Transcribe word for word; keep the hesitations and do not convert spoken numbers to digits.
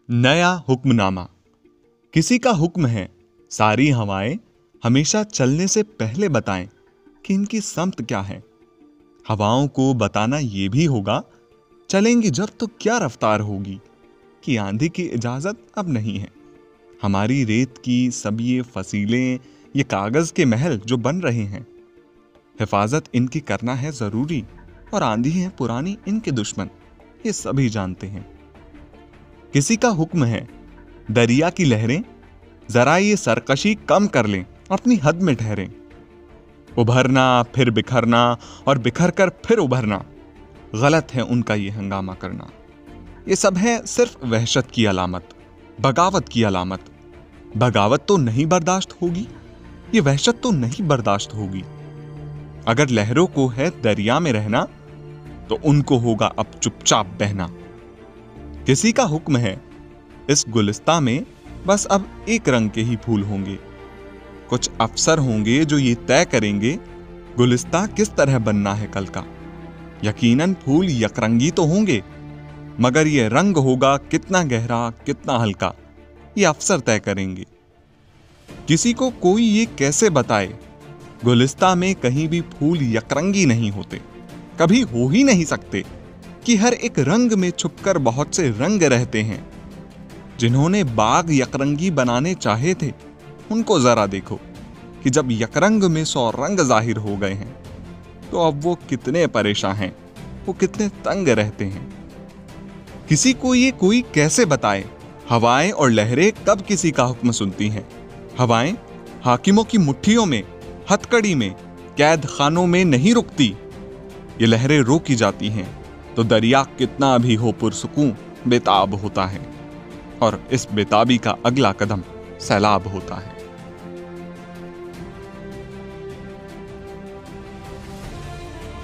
नया हुक्मनामा। किसी का हुक्म है सारी हवाएं हमेशा चलने से पहले बताएं कि इनकी समत क्या है। हवाओं को बताना यह भी होगा चलेंगी जब तो क्या रफ्तार होगी, कि आंधी की इजाजत अब नहीं है। हमारी रेत की सब ये फसीलें, ये कागज के महल जो बन रहे हैं, हिफाजत इनकी करना है जरूरी। और आंधी है पुरानी इनके दुश्मन, ये सभी जानते हैं। किसी का हुक्म है दरिया की लहरें जरा ये सरकशी कम कर लें, अपनी हद में ठहरें। उभरना फिर बिखरना और बिखर कर फिर उभरना, गलत है उनका ये हंगामा करना। ये सब है सिर्फ वहशत की अलामत, बगावत की अलामत। बगावत तो नहीं बर्दाश्त होगी, ये वहशत तो नहीं बर्दाश्त होगी। अगर लहरों को है दरिया में रहना, तो उनको होगा अब चुपचाप बहना। किसी का हुक्म है इस गुलिस्ता में बस अब एक रंग के ही फूल होंगे। कुछ अफसर होंगे जो ये तय करेंगे गुलिस्ता किस तरह बनना है कल का। यकीनन फूल यकरंगी तो होंगे, मगर ये रंग होगा कितना गहरा कितना हल्का, ये अफसर तय करेंगे। किसी को कोई ये कैसे बताए गुलिस्ता में कहीं भी फूल यकरंगी नहीं होते, कभी हो ही नहीं सकते, कि हर एक रंग में छुपकर बहुत से रंग रहते हैं। जिन्होंने बाग यकरंगी बनाने चाहे थे, उनको जरा देखो कि जब यकरंग में सौ रंग जाहिर हो गए हैं, तो अब वो कितने परेशान हैं, वो कितने तंग रहते हैं। किसी को ये कोई कैसे बताए हवाएं और लहरें कब किसी का हुक्म सुनती हैं। हवाएं हाकिमों की मुट्ठियों में, हथकड़ी में, कैद खानों में नहीं रुकती। ये लहरें रोकी जाती हैं तो दरिया कितना भी हो पुरसुकून बेताब होता है, और इस बेताबी का अगला कदम सैलाब होता है।